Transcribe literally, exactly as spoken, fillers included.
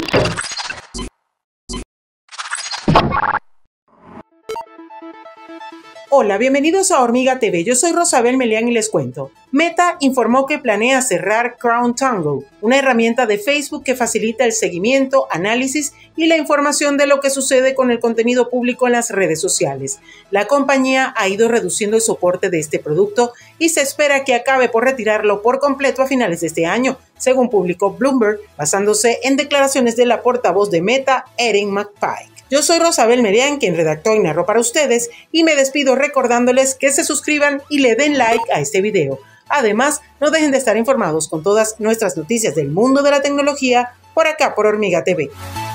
Hola, bienvenidos a Hormiga T V. Yo soy Rosabel Melián y les cuento. Meta informó que planea cerrar CrowdTangle, una herramienta de Facebook que facilita el seguimiento, análisis y la información de lo que sucede con el contenido público en las redes sociales. La compañía ha ido reduciendo el soporte de este producto y se espera que acabe por retirarlo por completo a finales de este año, según publicó Bloomberg, basándose en declaraciones de la portavoz de Meta, Erin McPike. Yo soy Rosabel Melián, quien redactó y narró para ustedes, y me despido recordándoles que se suscriban y le den like a este video. Además, no dejen de estar informados con todas nuestras noticias del mundo de la tecnología por acá por Hormiga T V.